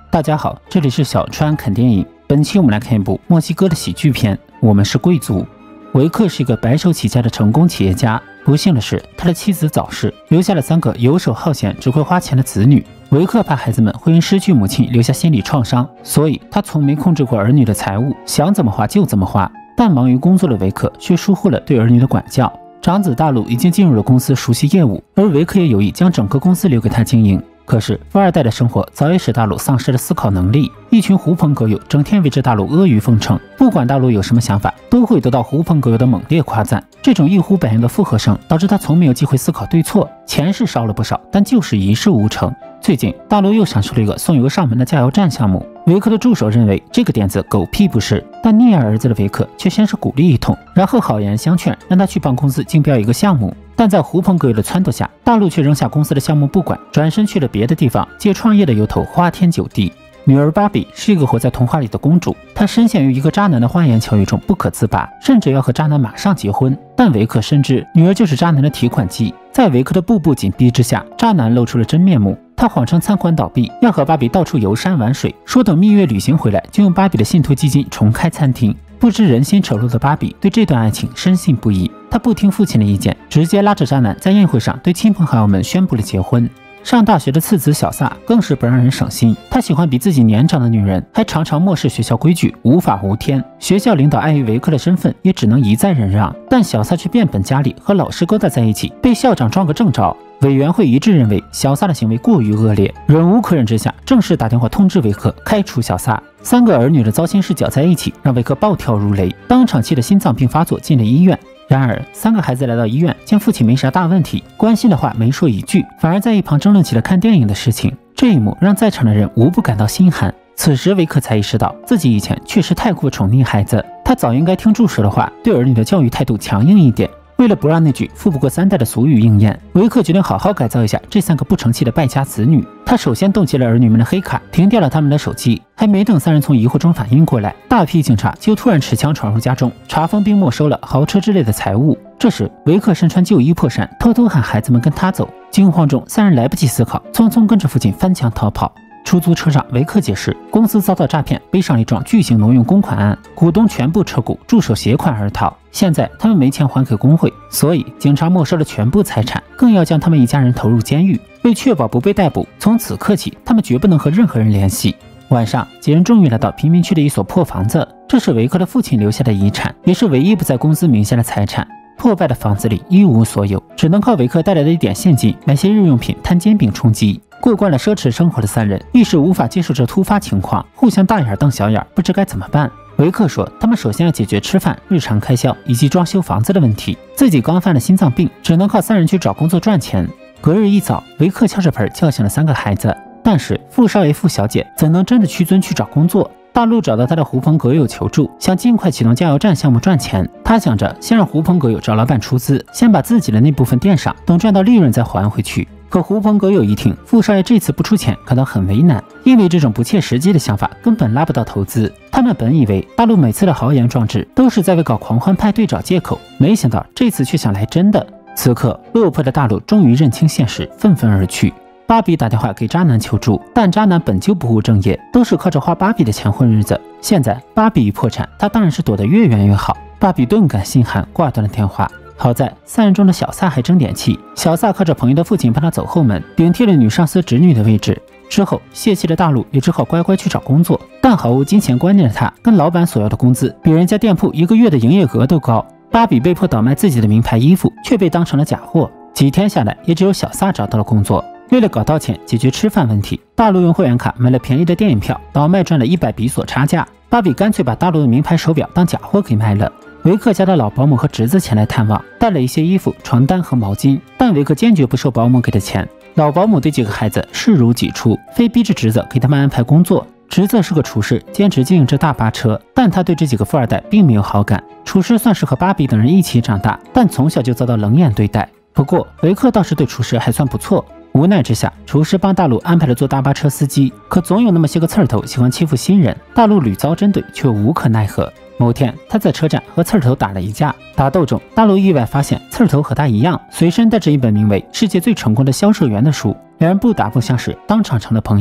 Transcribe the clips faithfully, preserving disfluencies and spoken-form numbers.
大家好，这里是小川看电影。本期我们来看一部墨西哥的喜剧片《我们是贵族》。维克是一个白手起家的成功企业家，不幸的是，他的妻子早逝，留下了三个游手好闲、只会花钱的子女。维克怕孩子们会因失去母亲留下心理创伤，所以他从没控制过儿女的财务，想怎么花就怎么花。但忙于工作的维克却疏忽了对儿女的管教。长子大陆已经进入了公司熟悉业务，而维克也有意将整个公司留给他经营。可是富二代的生活早已使大陆丧失了思考能力，一群狐朋狗友整天围着大陆阿谀奉承，不管大陆有什么想法，都会得到狐朋狗友的猛烈夸赞。这种一呼百应的附和声导致他从没有机会思考对错，钱是烧了不少，但就是一事无成。最近大陆又想出了一个送油上门的加油站项目，维克的助手认为这个点子狗屁不是，但溺爱儿子的维克却先是鼓励一通，然后好言相劝，让他去帮公司竞标一个项目。但在狐朋狗友的撺掇下，大陆却扔下公司的项目不管，转身去了别的地方，借创业的由头花天酒地。女儿芭比是一个活在童话里的公主，她深陷于一个渣男的花言巧语中不可自拔，甚至要和渣男马上结婚。但维克深知女儿就是渣男的提款机，在维克的步步紧逼之下，渣男露出了真面目。他谎称餐馆倒闭，要和芭比到处游山玩水，说等蜜月旅行回来就用芭比的信托基金重开餐厅。不知人心丑陋的芭比对这段爱情深信不疑，她不听父亲的意见，直接拉着渣男在宴会上对亲朋好友们宣布了结婚。上大学的次子小萨更是不让人省心，他喜欢比自己年长的女人，还常常漠视学校规矩，无法无天。学校领导碍于维克的身份，也只能一再忍让，但小萨却变本加厉，和老师勾搭在一起，被校长撞个正着。委员会一致认为小萨的行为过于恶劣，忍无可忍之下，正式打电话通知维克开除小萨。三个儿女的糟心事搅在一起，让维克暴跳如雷，当场气得心脏病发作，进了医院。然而，三个孩子来到医院，见父亲没啥大问题，关心的话没说一句，反而在一旁争论起了看电影的事情。这一幕让在场的人无不感到心寒。此时，维克才意识到自己以前确实太过宠溺孩子，他早应该听助手的话，对儿女的教育态度强硬一点。为了不让那句富不过三代的俗语应验，维克决定好好改造一下这三个不成器的败家子女。他首先冻结了儿女们的黑卡，停掉了他们的手机，还没等三人从疑惑中反应过来，大批警察就突然持枪闯入家中，查封并没收了豪车之类的财物。这时，维克身穿旧衣破衫，偷偷喊孩子们跟他走。惊慌中，三人来不及思考，匆匆跟着父亲翻墙逃跑。出租车上，维克解释，公司遭到诈骗，背上了一桩巨型挪用公款案，股东全部撤股，助手携款而逃。现在他们没钱还给工会，所以警察没收了全部财产，更要将他们一家人投入监狱。为确保不被逮捕，从此刻起，他们绝不能和任何人联系。晚上，几人终于来到贫民区的一所破房子，这是维克的父亲留下的遗产，也是唯一不在公司名下的财产。破败的房子里一无所有，只能靠维克带来的一点现金买些日用品摊煎饼充饥。过惯了奢侈生活的三人一时无法接受这突发情况，互相大眼瞪小眼，不知该怎么办。维克说，他们首先要解决吃饭、日常开销以及装修房子的问题。自己刚犯了心脏病，只能靠三人去找工作赚钱。隔日一早，维克敲着盆叫醒了三个孩子，但是傅少爷、傅小姐怎能真的屈尊去找工作？大陆找到他的狐朋狗友求助，想尽快启动加油站项目赚钱。他想着先让狐朋狗友找老板出资，先把自己的那部分垫上，等赚到利润再还回去。可狐朋狗友一听傅少爷这次不出钱，感到很为难，因为这种不切实际的想法根本拉不到投资。他们本以为大陆每次的豪言壮志都是在为搞狂欢派对找借口，没想到这次却想来真的。此刻落魄的大陆终于认清现实，愤愤而去。芭比打电话给渣男求助，但渣男本就不务正业，都是靠着花芭比的钱混日子。现在芭比一破产，他当然是躲得越远越好。芭比顿感心寒，挂断了电话。好在三人中的小萨还争点气，小萨靠着朋友的父亲帮他走后门，顶替了女上司侄女的位置。之后泄气的大陆也只好乖乖去找工作，但毫无金钱观念的他，跟老板索要的工资比人家店铺一个月的营业额都高。芭比被迫倒卖自己的名牌衣服，却被当成了假货。几天下来，也只有小萨找到了工作。为了搞到钱解决吃饭问题，大陆用会员卡买了便宜的电影票，倒卖赚了一百比索差价。芭比干脆把大陆的名牌手表当假货给卖了。维克家的老保姆和侄子前来探望，带了一些衣服、床单和毛巾，但维克坚决不收保姆给的钱。老保姆对几个孩子视如己出，非逼着侄子给他们安排工作。侄子是个厨师，兼职经营着大巴车，但他对这几个富二代并没有好感。厨师算是和芭比等人一起长大，但从小就遭到冷眼对待。不过维克倒是对厨师还算不错。无奈之下，厨师帮大陆安排了做大巴车司机，可总有那么些个刺儿头喜欢欺负新人，大陆屡遭针对，却无可奈何。某天，他在车站和刺儿头打了一架，打斗中，大陆意外发现刺儿头和他一样，随身带着一本名为《世界最成功的销售员》的书，两人不打不相识，当场成了朋友。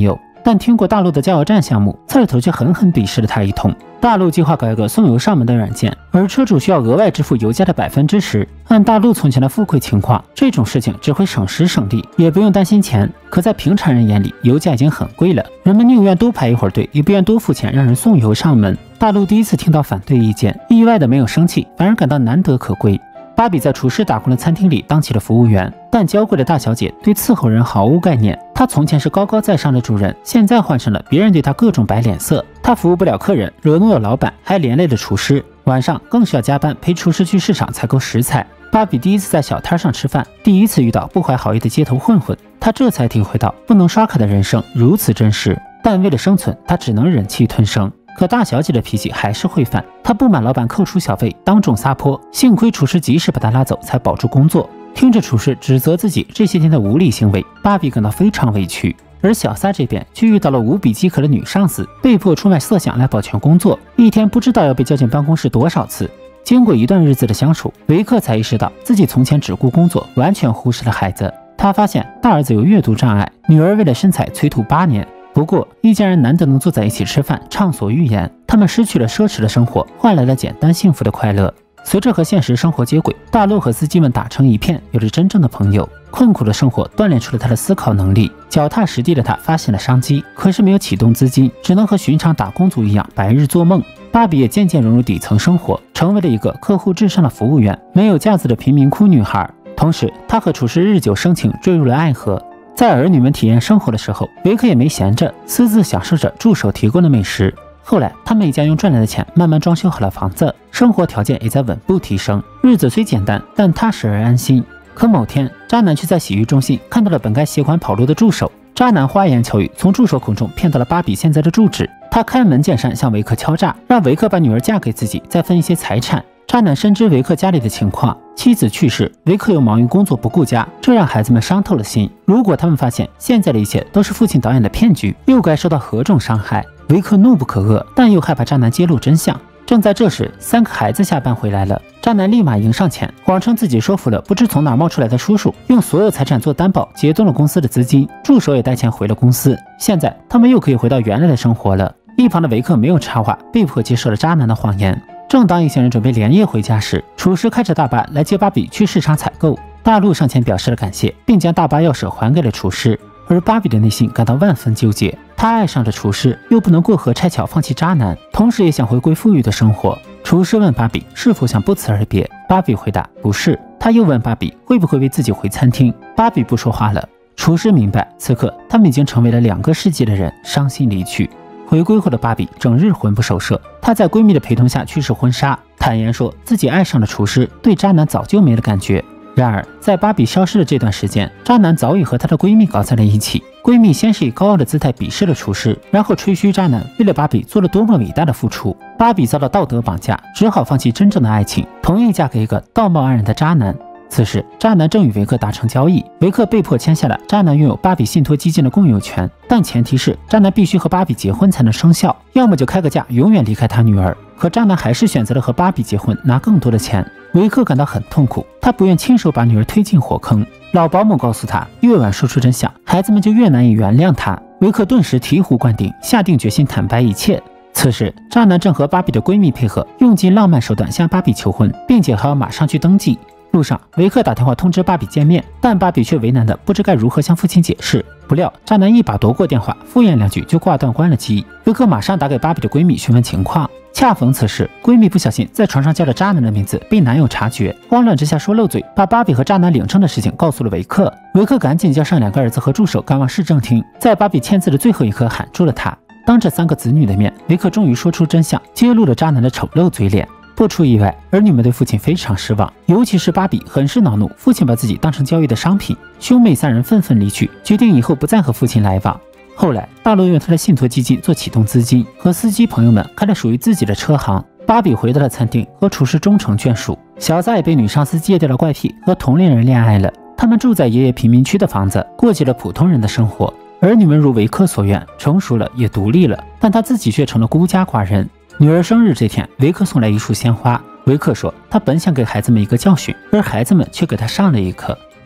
但听过大陆的加油站项目，刺儿头却狠狠鄙视了他一通。大陆计划搞一个送油上门的软件，而车主需要额外支付油价的百分之十。按大陆从前的富贵情况，这种事情只会省时省力，也不用担心钱。可在平常人眼里，油价已经很贵了，人们宁愿多排一会儿队，也不愿多付钱让人送油上门。大陆第一次听到反对意见，意外的没有生气，反而感到难得可贵。芭比在厨师打工的餐厅里当起了服务员，但娇贵的大小姐对伺候人毫无概念。她从前是高高在上的主人，现在换成了别人对她各种摆脸色。她服务不了客人，惹怒了老板，还连累了厨师。晚上更是要加班陪厨师去市场采购食材。芭比第一次在小摊上吃饭，第一次遇到不怀好意的街头混混，她这才体会到不能刷卡的人生如此真实。但为了生存，她只能忍气吞声。可大小姐的脾气还是会犯，她不满老板扣除小费，当众撒泼，幸亏厨师及时把她拉走，才保住工作。听着厨师指责自己这些天的无理行为，芭比感到非常委屈。而小撒这边却遇到了无比饥渴的女上司，被迫出卖色相来保全工作，一天不知道要被叫进办公室多少次。经过一段日子的相处，维克才意识到自己从前只顾工作，完全忽视了孩子。他发现大儿子有阅读障碍，女儿为了身材催吐八年。不过一家人难得能坐在一起吃饭，畅所欲言。他们失去了奢侈的生活，换来了简单幸福的快乐。随着和现实生活接轨，大陆和司机们打成一片，有了真正的朋友。困苦的生活锻炼出了他的思考能力，脚踏实地的他发现了商机，可是没有启动资金，只能和寻常打工族一样白日做梦。芭比也渐渐融入底层生活，成为了一个客户至上的服务员，没有架子的贫民窟女孩。同时她和厨师日久生情，坠入了爱河。在儿女们体验生活的时候，维克也没闲着，私自享受着助手提供的美食。后来他们一家用赚来的钱慢慢装修好了房子，生活条件也在稳步提升，日子虽简单，但踏实而安心。可某天，渣男却在洗浴中心看到了本该携款跑路的助手。渣男花言巧语，从助手口中骗到了芭比现在的住址。他开门见山向维克敲诈，让维克把女儿嫁给自己，再分一些财产。渣男深知维克家里的情况，妻子去世，维克又忙于工作不顾家，这让孩子们伤透了心。如果他们发现现在的一切都是父亲导演的骗局，又该受到何种伤害？维克怒不可遏，但又害怕渣男揭露真相。正在这时，三个孩子下班回来了，渣男立马迎上前，谎称自己说服了不知从哪冒出来的叔叔，用所有财产做担保，解冻了公司的资金。助手也带钱回了公司，现在他们又可以回到原来的生活了。一旁的维克没有插话，被迫接受了渣男的谎言。正当一行人准备连夜回家时，厨师开着大巴来接芭比去市场采购。大陆上前表示了感谢，并将大巴钥匙还给了厨师。而芭比的内心感到万分纠结，她爱上了厨师，又不能过河拆桥放弃渣男，同时也想回归富裕的生活。厨师问芭比是否想不辞而别，芭比回答不是。他又问芭比会不会为自己回餐厅，芭比不说话了。厨师明白，此刻他们已经成为了两个世界的人，伤心离去。回归后的芭比整日魂不守舍，她在闺蜜的陪同下去试婚纱，坦言说自己爱上了厨师，对渣男早就没了感觉。然而在芭比消失的这段时间，渣男早已和她的闺蜜搞在了一起。闺蜜先是以高傲的姿态鄙视了厨师，然后吹嘘渣男为了芭比做了多么伟大的付出。芭比遭到道德绑架，只好放弃真正的爱情，同意嫁给一个道貌岸然的渣男。此时渣男正与维克达成交易，维克被迫签下了渣男拥有芭比信托基金的共有权，但前提是渣男必须和芭比结婚才能生效，要么就开个价永远离开他女儿。可渣男还是选择了和芭比结婚，拿更多的钱。维克感到很痛苦，他不愿亲手把女儿推进火坑。老保姆告诉他，越晚说出真相，孩子们就越难以原谅他。维克顿时醍醐灌顶，下定决心坦白一切。此时渣男正和芭比的闺蜜配合，用尽浪漫手段向芭比求婚，并且还要马上去登记。路上，维克打电话通知芭比见面，但芭比却为难的不知该如何向父亲解释。不料渣男一把夺过电话，敷衍两句就挂断关了机。维克马上打给芭比的闺蜜询问情况，恰逢此时，闺蜜不小心在床上叫了渣男的名字，被男友察觉，慌乱之下说漏嘴，把芭比和渣男领证的事情告诉了维克。维克赶紧叫上两个儿子和助手赶往市政厅，在芭比签字的最后一刻喊住了他。当着三个子女的面，维克终于说出真相，揭露了渣男的丑陋嘴脸。不出意外，儿女们对父亲非常失望，尤其是芭比很是恼怒，父亲把自己当成交易的商品。兄妹三人愤愤离去，决定以后不再和父亲来往。后来，大陆用他的信托基金做启动资金，和司机朋友们开了属于自己的车行。芭比回到了餐厅，和厨师终成眷属。小撒也被女上司戒掉了怪癖，和同龄人恋爱了。他们住在爷爷贫民区的房子，过起了普通人的生活。儿女们如维克所愿，成熟了，也独立了，但他自己却成了孤家寡人。女儿生日这天，维克送来一束鲜花。维克说，他本想给孩子们一个教训，而孩子们却给他上了一课。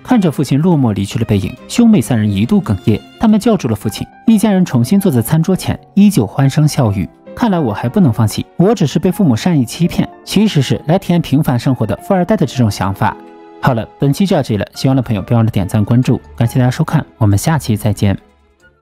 看着父亲落寞离去的背影，兄妹三人一度哽咽。他们叫住了父亲，一家人重新坐在餐桌前，依旧欢声笑语。看来我还不能放弃，我只是被父母善意欺骗，其实是来体验平凡生活的富二代的这种想法。好了，本期就到这里了，喜欢的朋友别忘了点赞关注，感谢大家收看，我们下期再见。